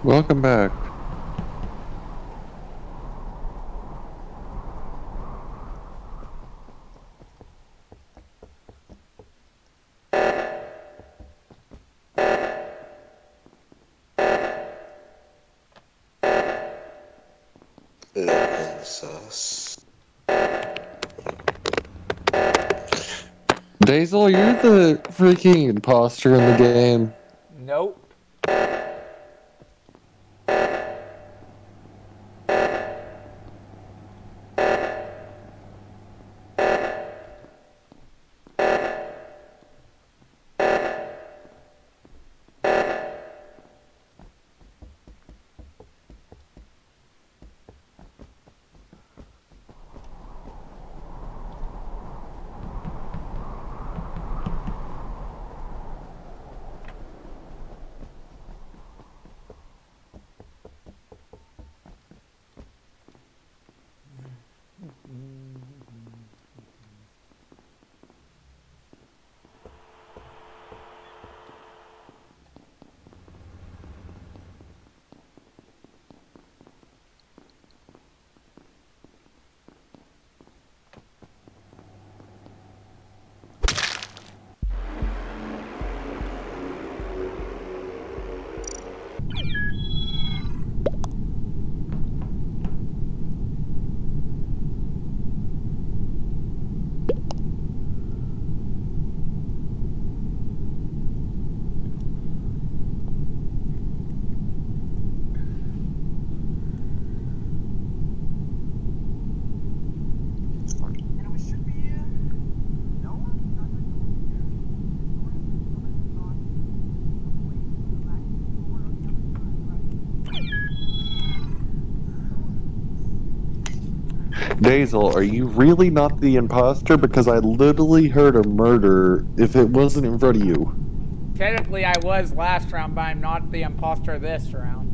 Welcome back. Sus. Dazel, you're the freaking imposter in the game. Nope. Dazel, are you really not the imposter? Because I literally heard a murder if it wasn't in front of you. Technically, I was last round, but I'm not the imposter this round.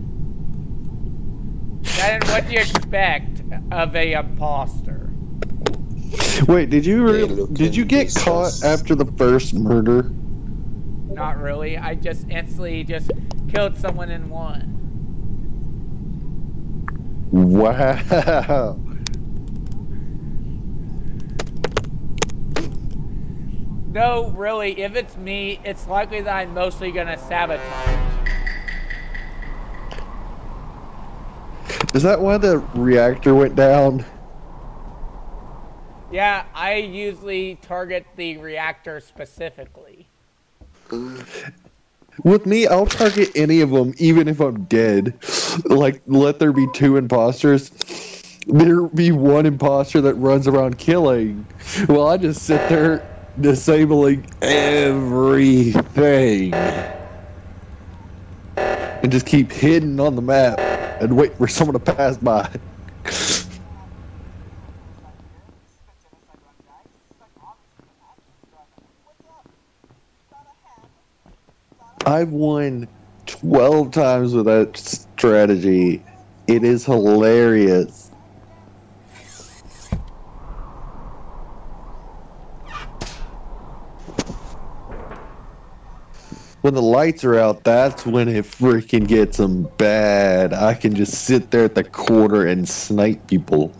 Then what do you expect of a imposter? Wait, did you get caught after the first murder? Not really. I just instantly just killed someone and won. Wow. No, really, if it's me, it's likely that I'm mostly gonna sabotage. Is that why the reactor went down? Yeah, I usually target the reactor specifically. With me, I'll target any of them, even if I'm dead. Like, let there be two imposters. There be one imposter that runs around killing. Well, I just sit there disabling everything. And just keep hidden on the map and wait for someone to pass by. I've won 12 times with that strategy. It is hilarious. When the lights are out, that's when it freaking gets them bad. I can just sit there at the corner and snipe people.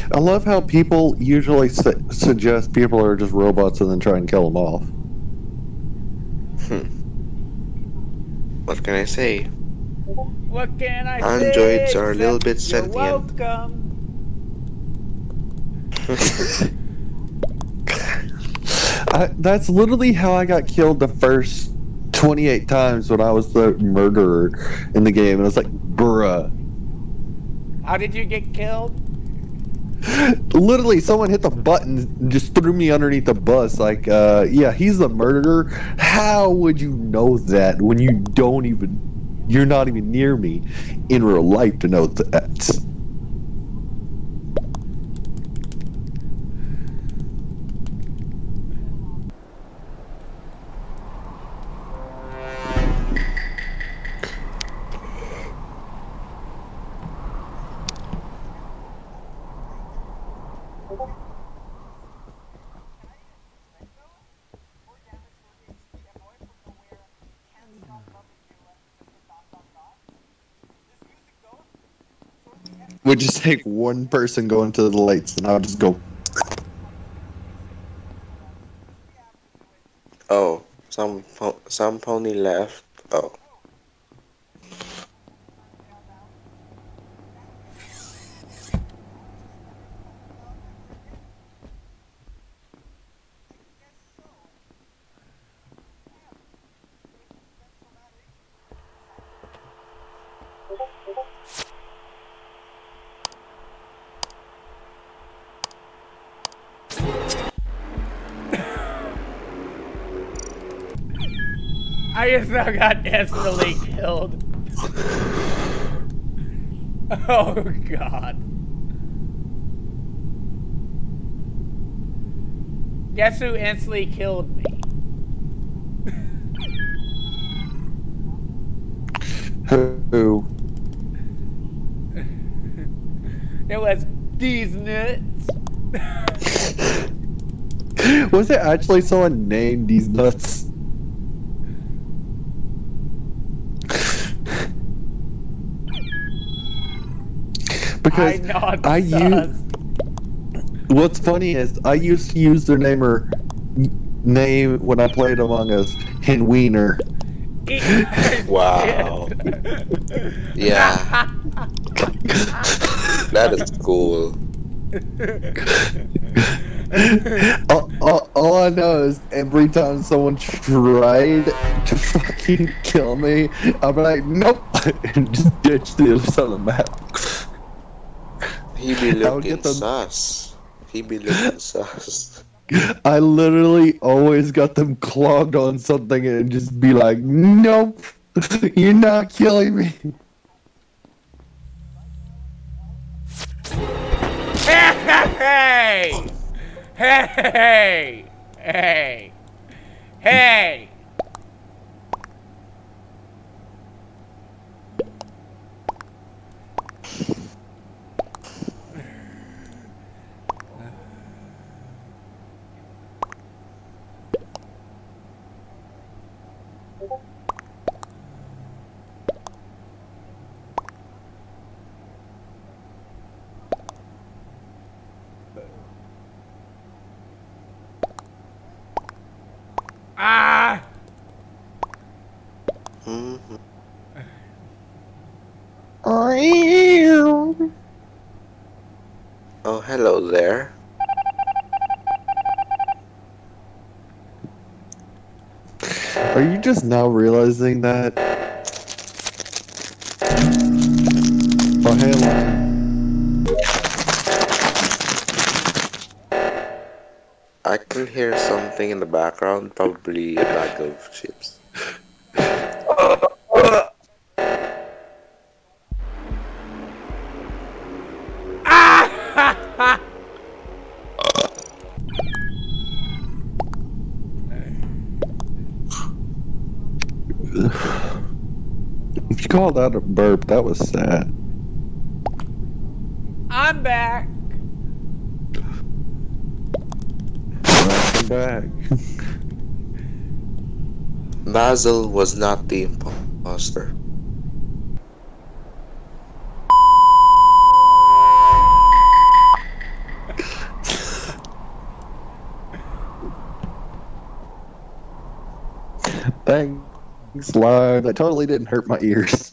I love how people usually suggest people are just robots and then try and kill them off. What can I say? What can I say? Androids are a little bit You're sentient. welcome. That's literally how I got killed the first 28 times when I was the murderer in the game. And I was like, bruh. How did you get killed? Literally, someone hit the button and just threw me underneath the bus. Like, yeah, he's the murderer. How would you know that when you're not even near me in real life to know that? Would just take one person going to the lights and I'll just go. Oh, some pony left. Oh. I just now got instantly killed. Oh god. Guess who instantly killed me? Who? It was these nuts. Was it actually someone named these nuts? Because I use. What's funny is I used to use their name when I played Among Us, Hinwiener. Wow. Yeah. That is cool. all I know is every time someone tried to fucking kill me, I'll be like, nope, and just ditch the other side of the map. He be looking sus. He be looking sus. I literally always got them clogged on something and just be like, nope, you're not killing me. Hey! Hey! Hey! Hey! Ah! Mm-hmm. Oh, hello there. Are you just now realizing that? Oh, hey, I can hear something in the background, probably a bag of chips. If you call that a burp, that was sad. I'm back. Welcome back. Basil was not the imposter. slime. That totally didn't hurt my ears.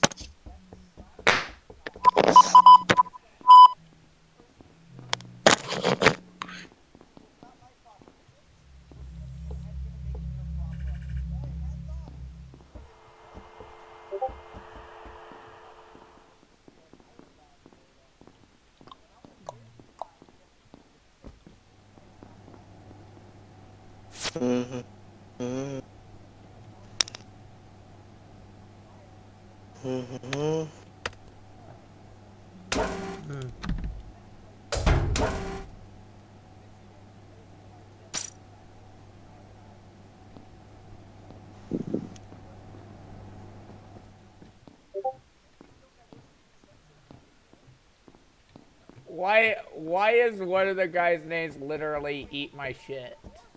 Mhm. Mhm. Mhm. Why is one of the guys' names literally "Eat My Shit"?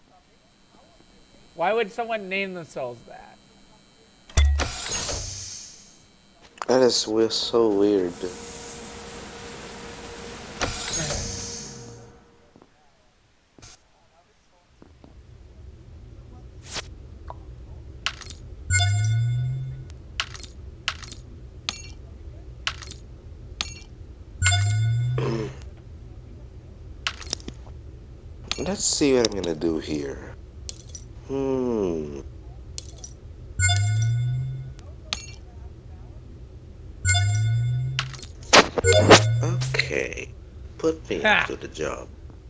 Why would someone name themselves that? That is so weird. Let's see what I'm gonna do here. Hmm. Okay. Put me Ha! into the job.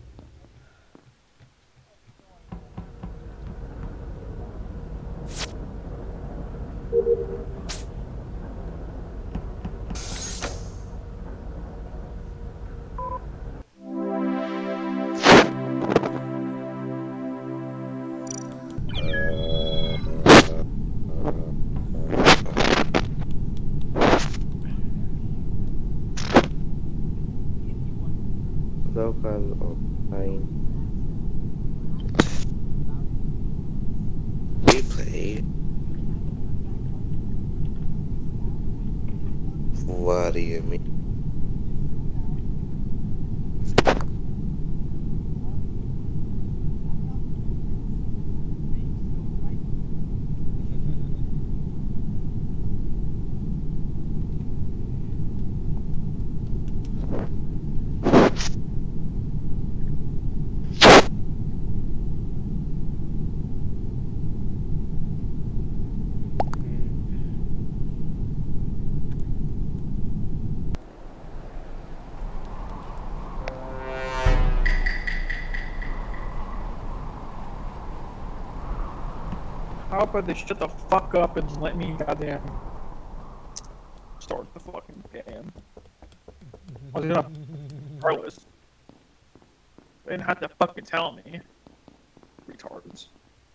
Local online replay. What do you mean? How about they shut the fuck up and let me goddamn start the fucking game? I was gonna regardless. They didn't have to fucking tell me. Retards.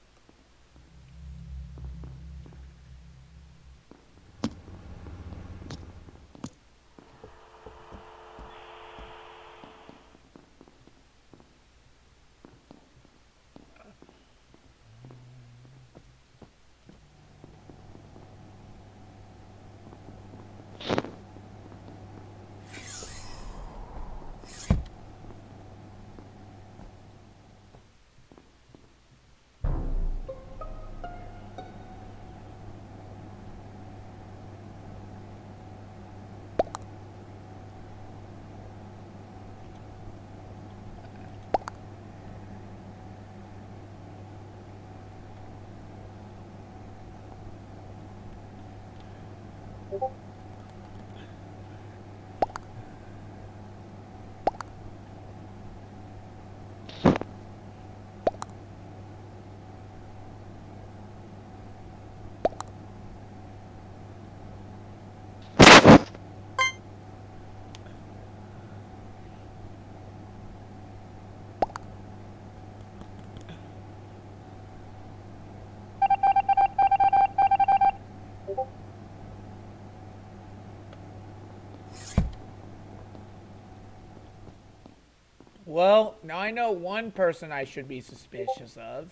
Well, now I know one person I should be suspicious of.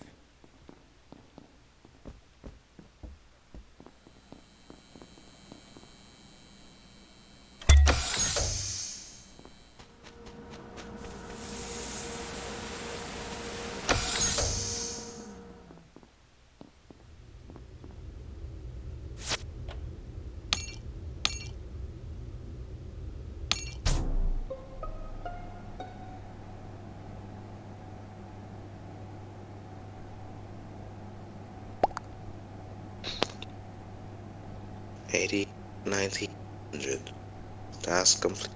80, 90, 100. Task complete.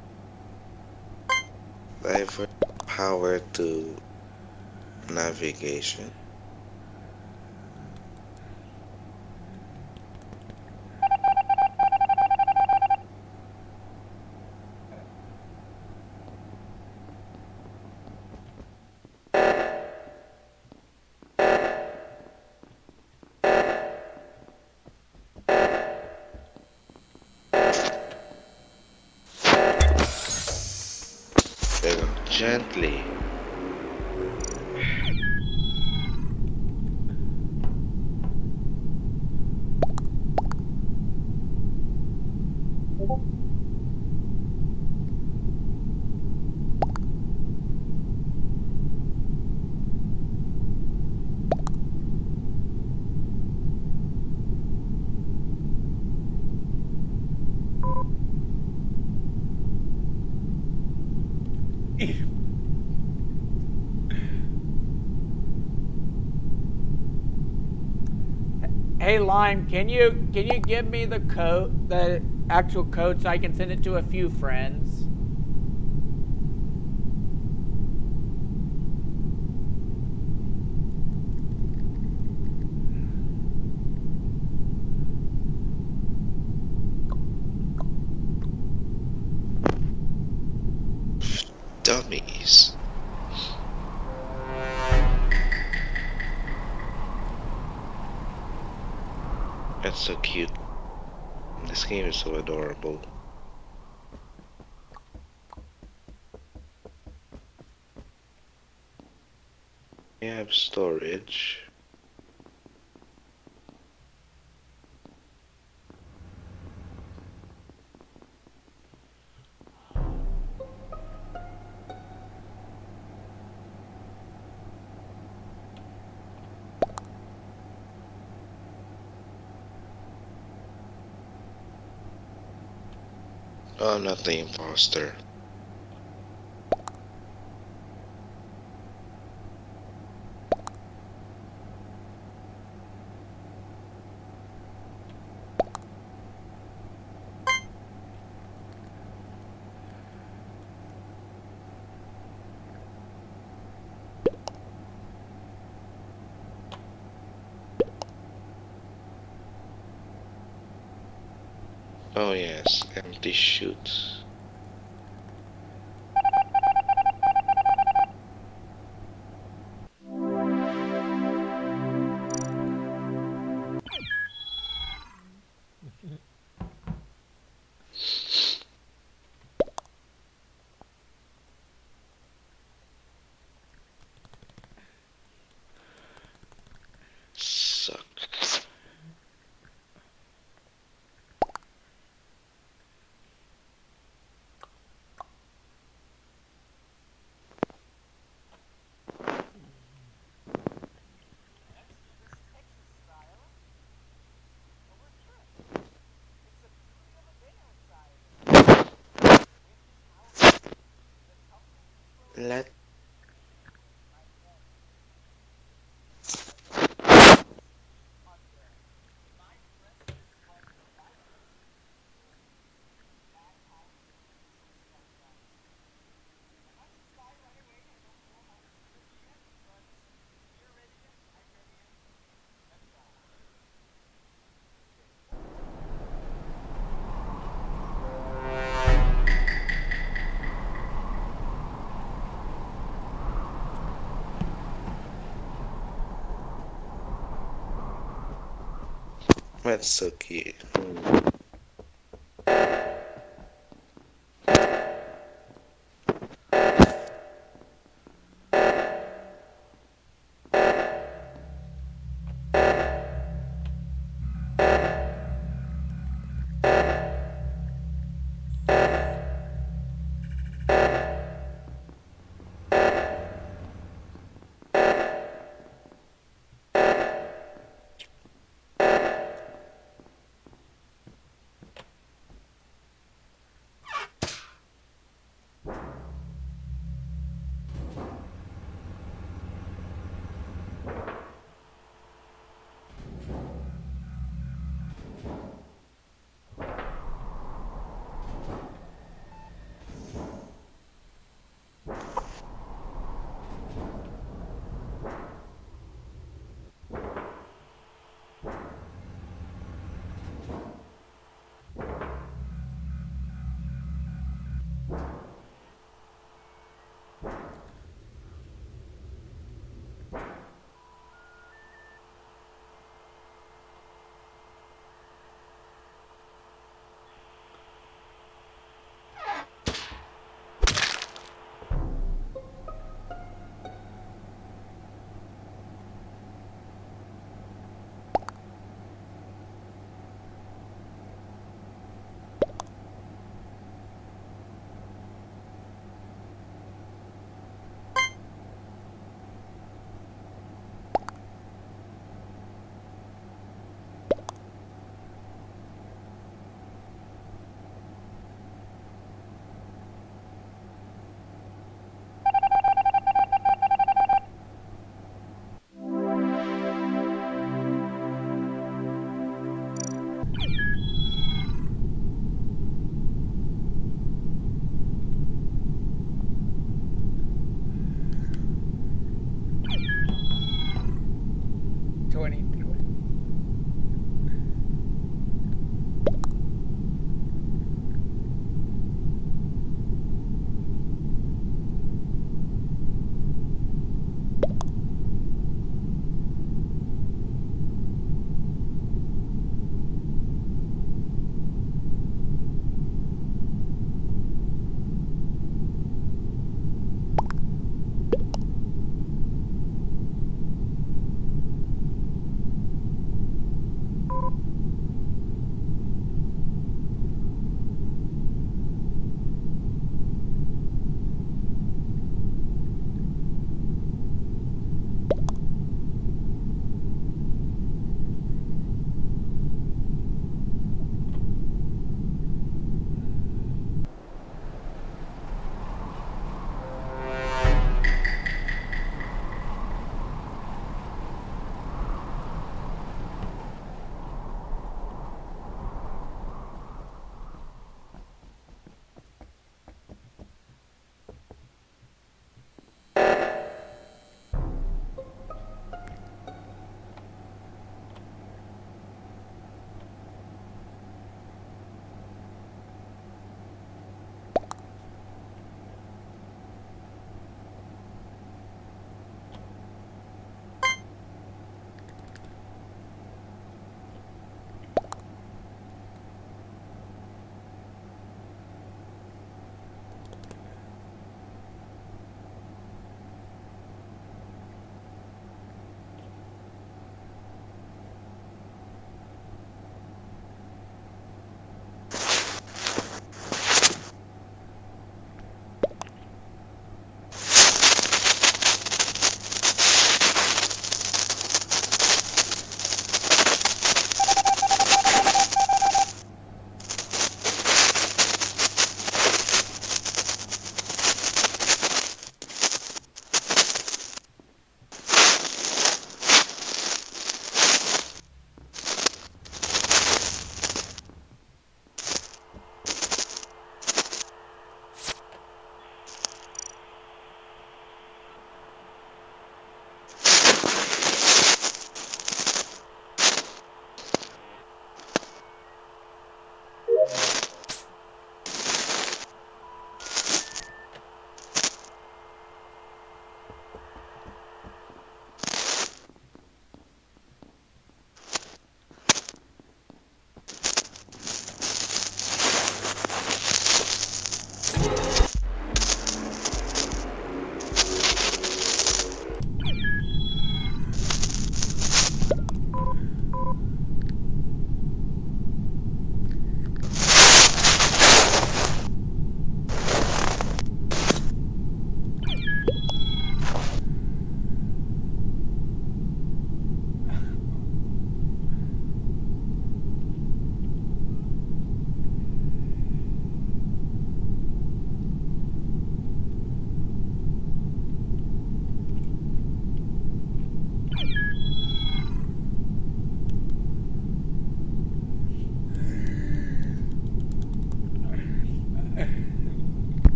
Divert power to navigation. Very gently. Hey Lime, can you give me the code, the actual code, so I can send it to a few friends? Dummies. That's so cute. This game is so adorable. We have storage. Oh, not the imposter. Oh yes, empty chute. Suck. Let That's so cute.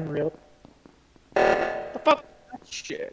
Unreal. The fuck? That shit.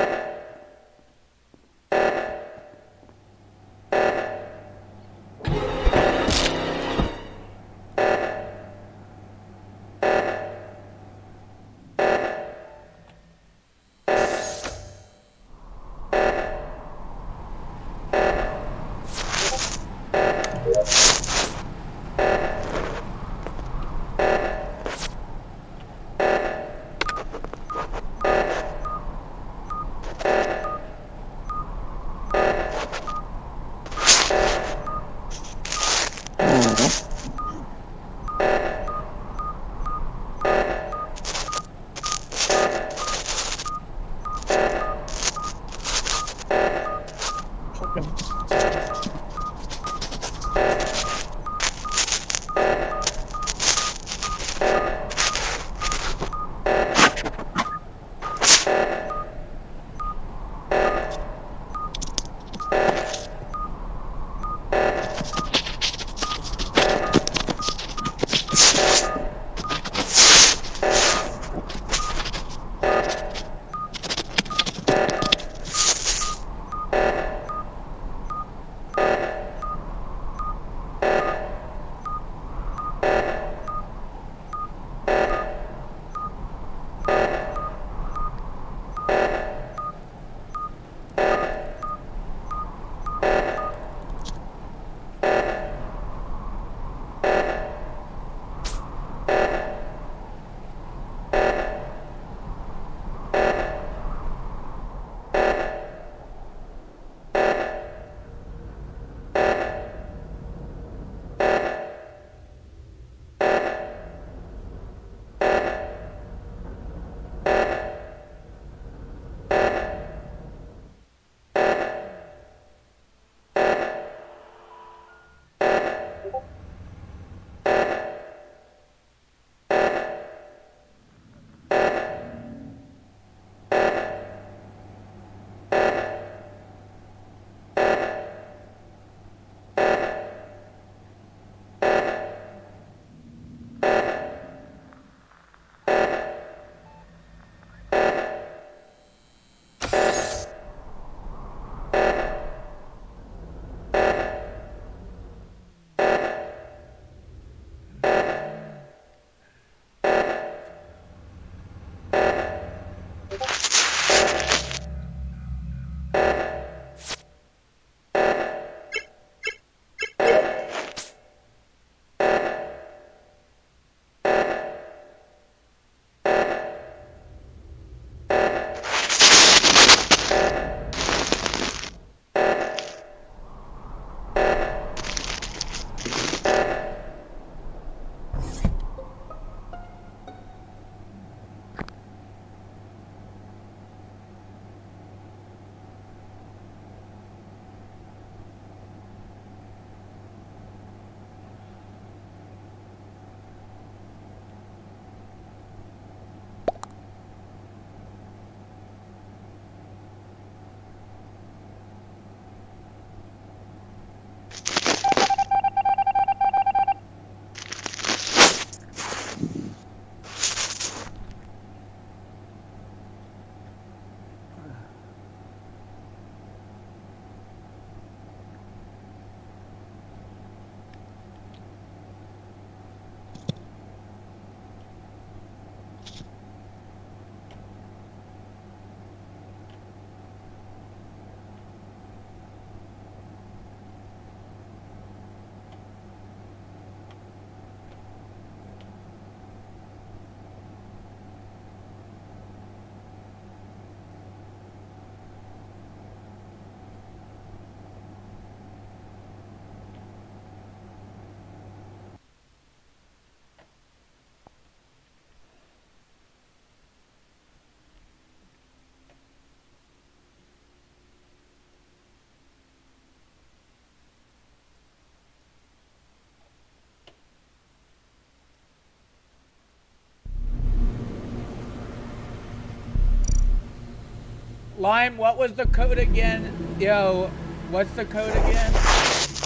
Lime, what was the code again? Yo, what's the code again?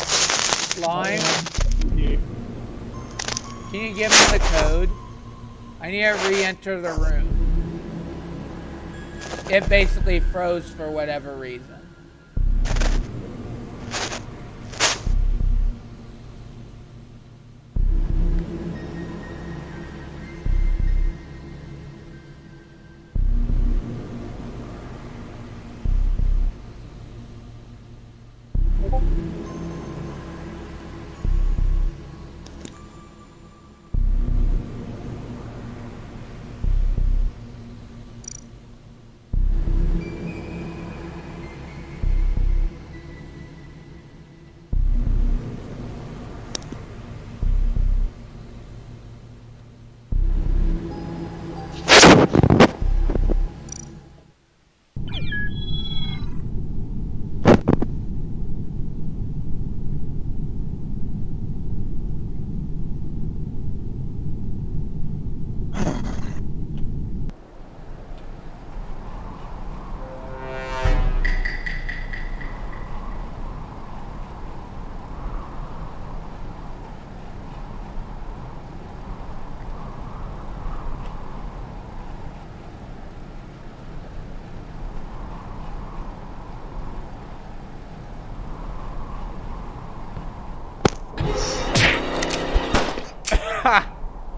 Lime? Can you give me the code? I need to re-enter the room. It basically froze for whatever reason. Ha!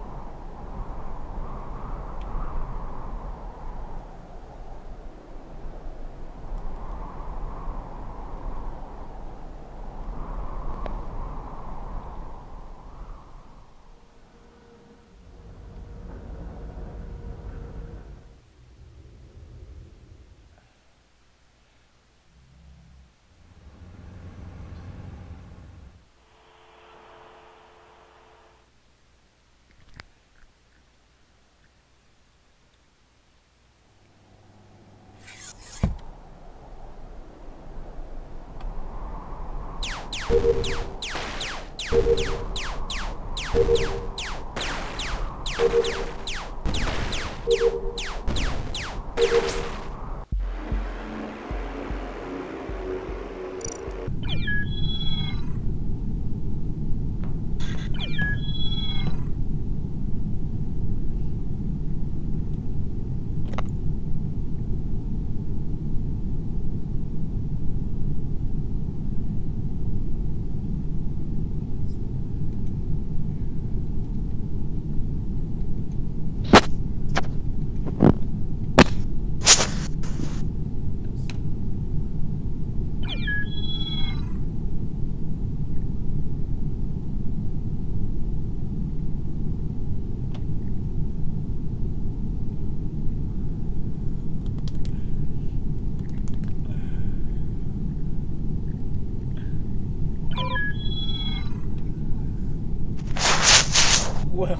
Well,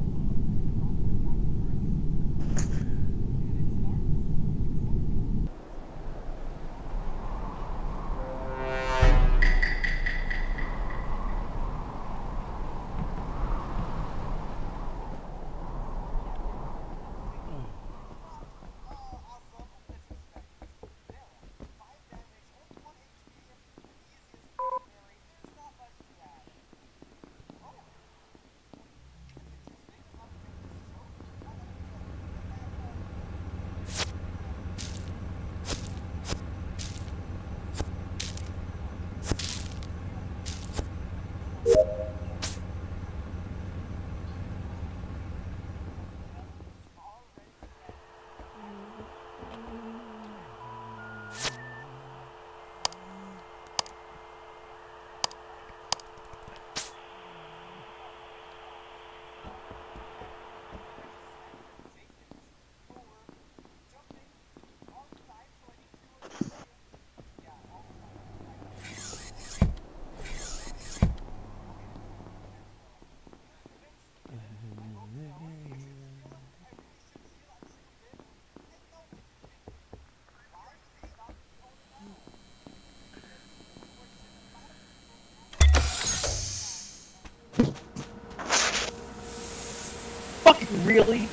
Fucking really?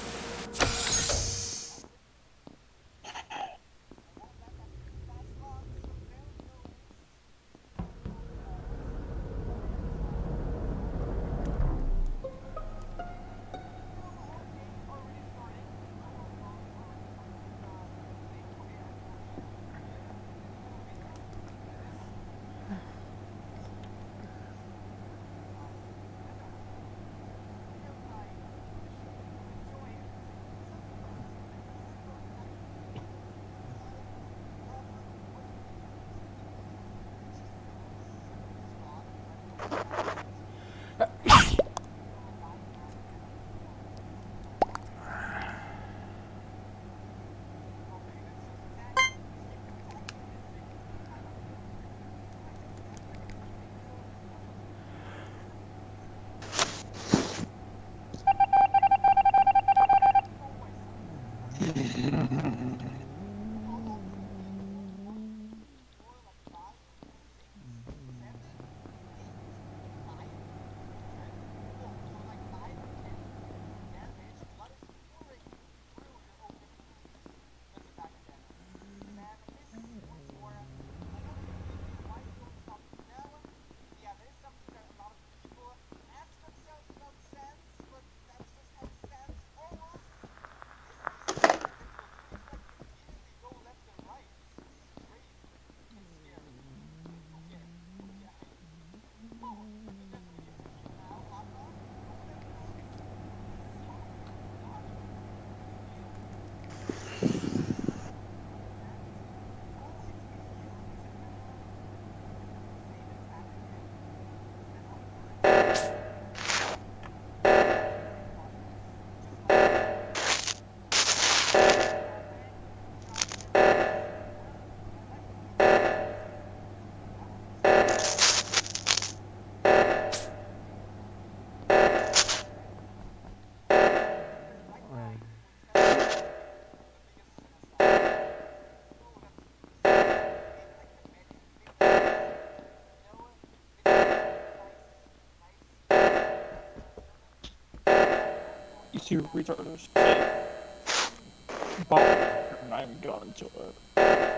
you retarders say. But I'm not even going into it.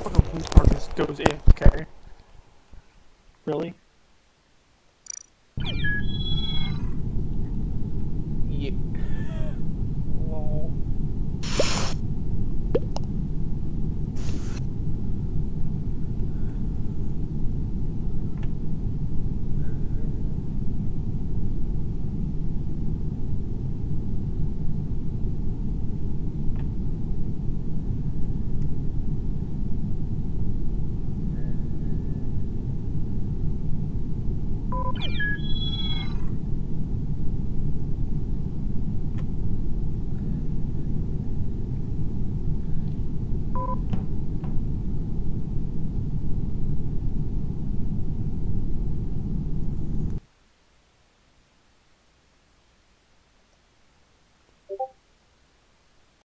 fucking police car just goes AFK. Really? Yeah. Lol.